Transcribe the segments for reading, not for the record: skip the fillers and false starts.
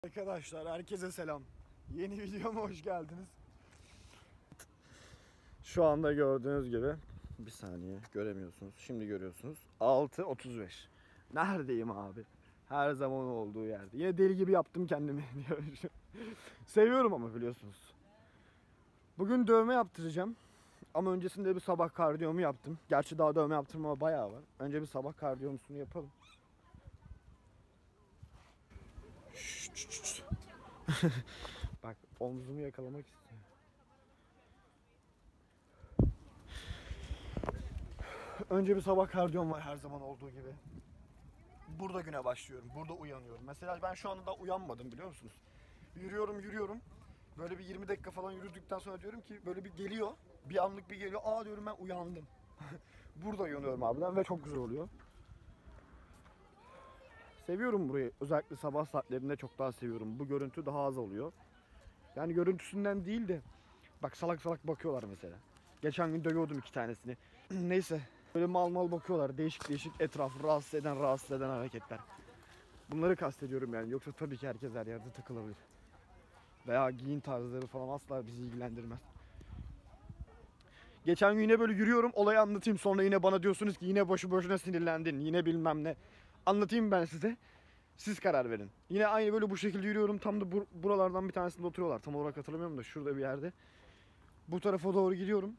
Arkadaşlar herkese selam. Yeni videoma hoş geldiniz. Şu anda gördüğünüz gibi bir saniye göremiyorsunuz. Şimdi görüyorsunuz. 6:35. Neredeyim abi? Her zaman olduğu yerde. Yine deli gibi yaptım kendimi. Seviyorum ama biliyorsunuz. Bugün dövme yaptıracağım. Ama öncesinde bir sabah kardiyomu yaptım. Gerçi daha dövme yaptırmama bayağı var. Önce bir sabah kardiyomuzunu yapalım. Bak omzumu yakalamak istiyorum. Önce bir sabah kardiyom var her zaman olduğu gibi. Burada güne başlıyorum. Burada uyanıyorum. Mesela ben şu anda da uyanmadım biliyor musunuz? Yürüyorum. Böyle bir 20 dakika falan yürüdükten sonra diyorum ki böyle bir geliyor. Bir anlık bir geliyor. Aa diyorum ben uyandım. Burada uyanıyorum abiden ve çok güzel oluyor. Seviyorum burayı. Özellikle sabah saatlerinde çok daha seviyorum. Bu görüntü daha az oluyor. Yani görüntüsünden değil de bak salak salak bakıyorlar mesela. Geçen gün dövüyordum 2 tanesini. Neyse. Böyle mal bakıyorlar. Değişik etrafı rahatsız eden hareketler. Bunları kastediyorum yani. Yoksa tabii ki herkes her yerde takılabilir. Veya giyin tarzları falan asla bizi ilgilendirmez. Geçen gün yine böyle yürüyorum. Olayı anlatayım. Sonra yine bana diyorsunuz ki yine boşu boşuna sinirlendin. Yine bilmem ne. Anlatayım ben size. Siz karar verin. Yine aynı böyle bu şekilde yürüyorum. Tam da buralardan bir tanesinde oturuyorlar. Tam olarak hatırlamıyorum da şurada bir yerde. Bu tarafa doğru gidiyorum.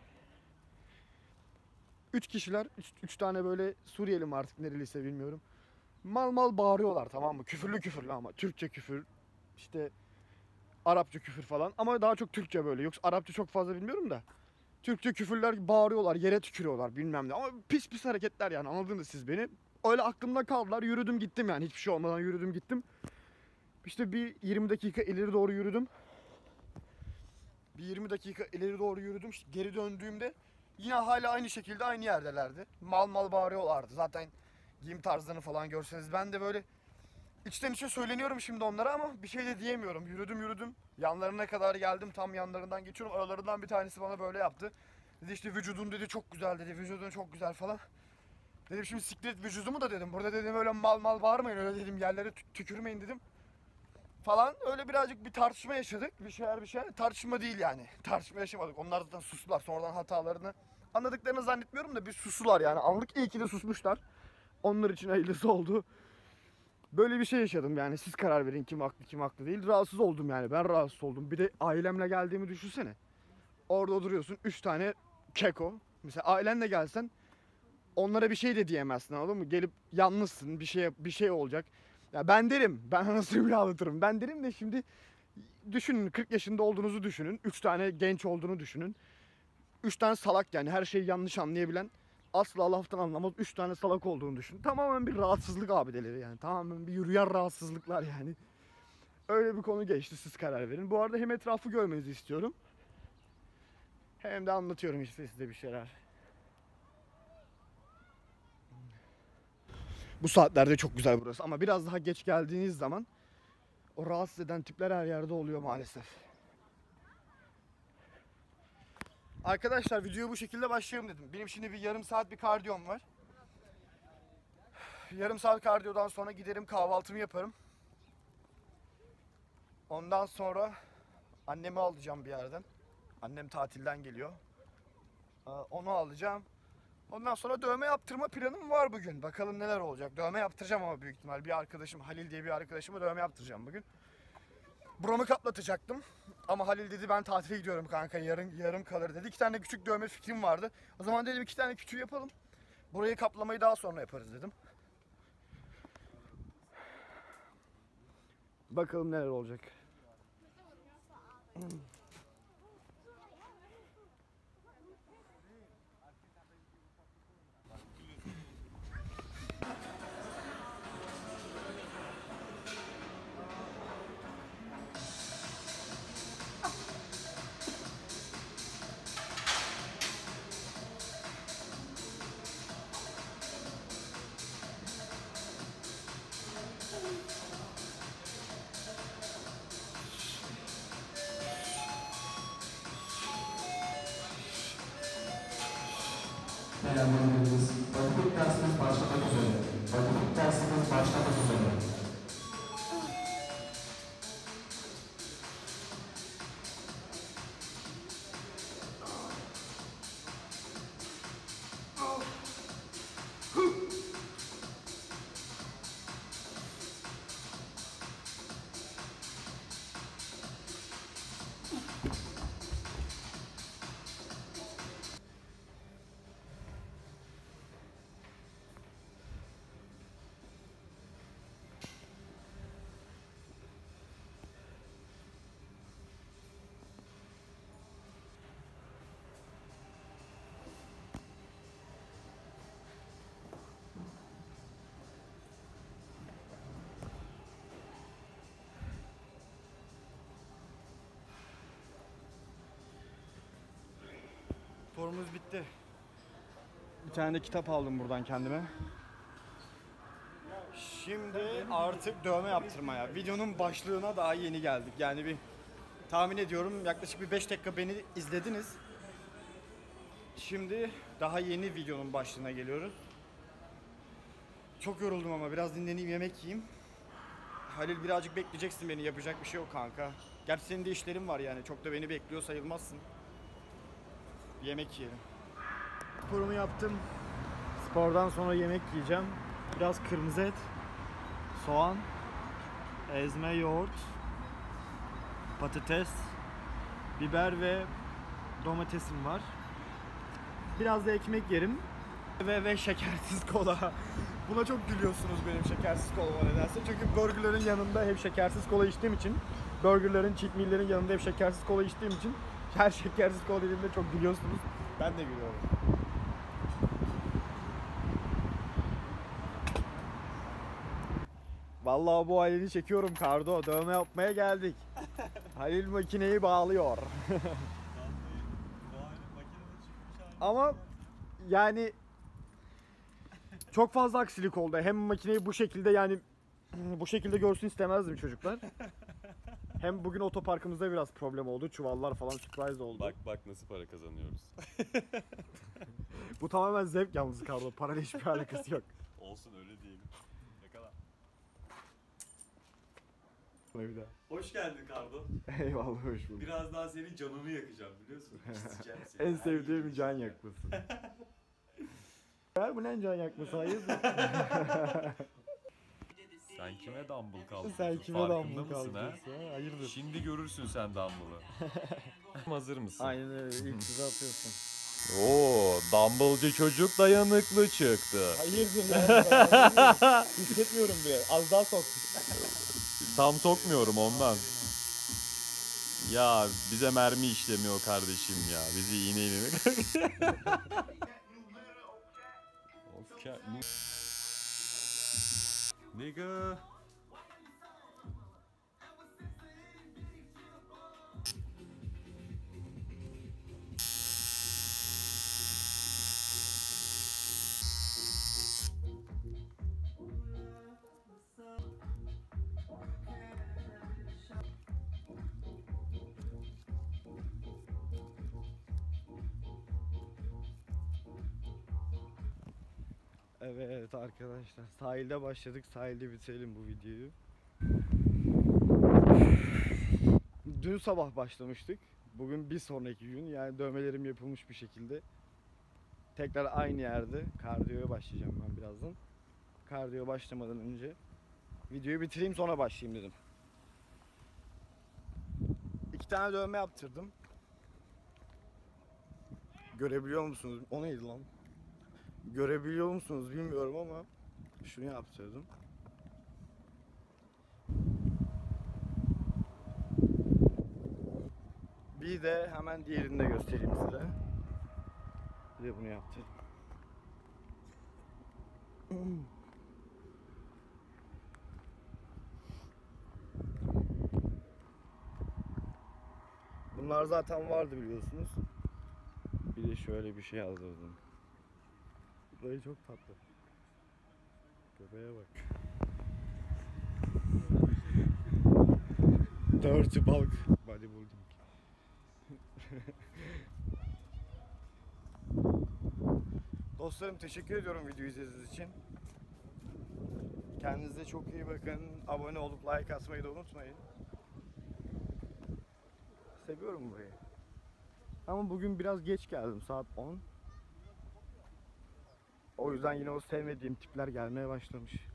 3 kişiler, 3 tane böyle Suriyeli mi artık nereliyse bilmiyorum. Mal bağırıyorlar, tamam mı? Küfürlü ama Türkçe küfür, işte Arapça küfür falan ama daha çok Türkçe böyle. Yoksa Arapça çok fazla bilmiyorum da. Türkçe küfürler, bağırıyorlar, yere tükürüyorlar bilmem ne. Ama pis hareketler yani, anladınız siz beni. Öyle aklımda kaldılar, yürüdüm gittim yani, hiçbir şey olmadan yürüdüm gittim. İşte bir 20 dakika ileri doğru yürüdüm. Bir 20 dakika ileri doğru yürüdüm. İşte geri döndüğümde yine hala aynı şekilde aynı yerdelerdi. Mal bağırıyorlardı. Zaten giyim tarzlarını falan görseniz ben de böyle içten içe söyleniyorum şimdi onlara ama bir şey de diyemiyorum. Yürüdüm. Yanlarına kadar geldim. Tam yanlarından geçiyorum. Aralarından bir tanesi bana böyle yaptı. Dedi işte vücudun dedi çok güzel dedi. Vücudun çok güzel falan. Dedim şimdi siktir et vücudumu da dedim. Burada dedim öyle mal bağırmayın, öyle dedim yerlere tükürmeyin dedim. Falan öyle birazcık bir tartışma yaşadık. Bir şeyler. Tartışma değil yani. Tartışma yaşamadık. Onlar zaten sustular. Sonradan hatalarını anladıklarını zannetmiyorum da bir susular yani. Anlık iyi ki de susmuşlar. Onlar için hayırlısı oldu. Böyle bir şey yaşadım yani. Siz karar verin kim haklı değil. Rahatsız oldum yani. Ben rahatsız oldum. Bir de ailemle geldiğimi düşünsene. Orada oturuyorsun. 3 tane keko. Mesela ailenle gelsen onlara bir şey de diyemezsin, anladın mı? Gelip yalnızsın. Bir şey olacak. Ya ben derim. Ben anasını bile ağlatırım. Ben derim de şimdi düşünün, 40 yaşında olduğunuzu düşünün. 3 tane genç olduğunu düşünün. 3 tane salak yani her şeyi yanlış anlayabilen, asla laftan anlamaz 3 tane salak olduğunu düşün. Tamamen bir rahatsızlık abideleri yani. Tamamen bir yürüyen rahatsızlıklar yani. Öyle bir konu geçti, siz karar verin. Bu arada hem etrafı görmenizi istiyorum. Hem de anlatıyorum işte size bir şeyler. Bu saatlerde çok güzel burası ama biraz daha geç geldiğiniz zaman o rahatsız eden tipler her yerde oluyor maalesef. Arkadaşlar videoyu bu şekilde başlayalım dedim. Benim şimdi bir yarım saat bir kardiyom var. Yarım saat kardiyodan sonra giderim kahvaltımı yaparım. Ondan sonra annemi alacağım bir yerden. Annem tatilden geliyor. Onu alacağım. Ondan sonra dövme yaptırma planım var bugün. Bakalım neler olacak. Dövme yaptıracağım ama büyük ihtimal. Bir arkadaşım, Halil diye bir arkadaşıma dövme yaptıracağım bugün. Buramı kaplatacaktım. Ama Halil dedi ben tatile gidiyorum kanka, yarım kalır dedi. 2 tane küçük dövme fikrim vardı. O zaman dedim 2 tane küçüğü yapalım. Burayı kaplamayı daha sonra yaparız dedim. Bakalım neler olacak. Sporumuz bitti. Bir tane de kitap aldım buradan kendime. Şimdi artık dövme yaptırmaya. Videonun başlığına daha yeni geldik. Yani bir tahmin ediyorum yaklaşık bir 5 dakika beni izlediniz. Şimdi daha yeni videonun başlığına geliyoruz. Çok yoruldum ama biraz dinleneyim, yemek yiyeyim. Halil birazcık bekleyeceksin beni, yapacak bir şey yok kanka. Gerçi senin de işlerin var yani, çok da beni bekliyor sayılmazsın. Yemek yiyelim. Sporumu yaptım. Spordan sonra yemek yiyeceğim. Biraz kırmızı et, soğan, ezme yoğurt, patates, biber ve domatesim var. Biraz da ekmek yerim ve şekersiz kola. Buna çok gülüyorsunuz benim şekersiz kolama nedense. Çünkü burgerlerin yanında hep şekersiz kola içtiğim için, burgerlerin, cheat meal'lerin yanında hep şekersiz kola içtiğim için her şekersiz kola dediğimde çok gülüyorsunuz. Ben de gülüyorum. Vallahi bu Halil'i çekiyorum Kardo. Dövme yapmaya geldik. Halil makineyi bağlıyor. Ama yani çok fazla aksilik oldu. Hem makineyi bu şekilde, yani bu şekilde görsün istemezdim çocuklar. Hem bugün otoparkımızda biraz problem oldu. Çuvallar falan surprise oldu. Bak nasıl para kazanıyoruz. Bu tamamen zevk yalnız Kardo. Parayla hiçbir alakası yok. Olsun, öyle diyelim. Yakala. Hoş geldin Kardo. Eyvallah, hoş bulduk. Biraz daha senin canını yakacağım, biliyorsun. İsteyeceğim seni. En sevdiğim can yakması. Ya bu ne can yakması, hayırdır? Sen kime dumbbell kaldırdın? Sen kime Farkında dumbbell mısın ha? kaldırıyorsun ha? Hayırdır? Şimdi görürsün sen dumbbell'ı. Hazır mısın? Aynen öyle, ilk size atıyorsun. Oo, dumbbellcı çocuk dayanıklı çıktı. Hayırdır ya? Hissetmiyorum bile. Az daha sok. Tam sokmuyorum ondan. Ya bize mermi işlemiyor kardeşim ya. Bizi iğneyle mi? Nigga. Evet arkadaşlar, sahilde başladık, sahilde bitirelim bu videoyu. Dün sabah başlamıştık. Bugün bir sonraki gün, yani dövmelerim yapılmış bir şekilde. Tekrar aynı yerde kardiyoya başlayacağım ben birazdan. Kardiyo başlamadan önce videoyu bitireyim, sonra başlayayım dedim. 2 tane dövme yaptırdım. Görebiliyor musunuz? O neydi lan? Görebiliyor musunuz bilmiyorum ama şunu yaptırdım. Bir de hemen diğerini de göstereyim size. Bir de bunu yaptırdım. Bunlar zaten vardı biliyorsunuz. Bir de şöyle bir şey yazdırdım. Burayı çok tatlı. Göbeğe bak. Dirty bulk bodybuilding. Dostlarım, teşekkür ediyorum videoyu izlediğiniz için. Kendinize çok iyi bakın. Abone olup like atmayı da unutmayın. Seviyorum burayı. Ama bugün biraz geç geldim, saat 10. O yüzden yine o sevmediğim tipler gelmeye başlamış.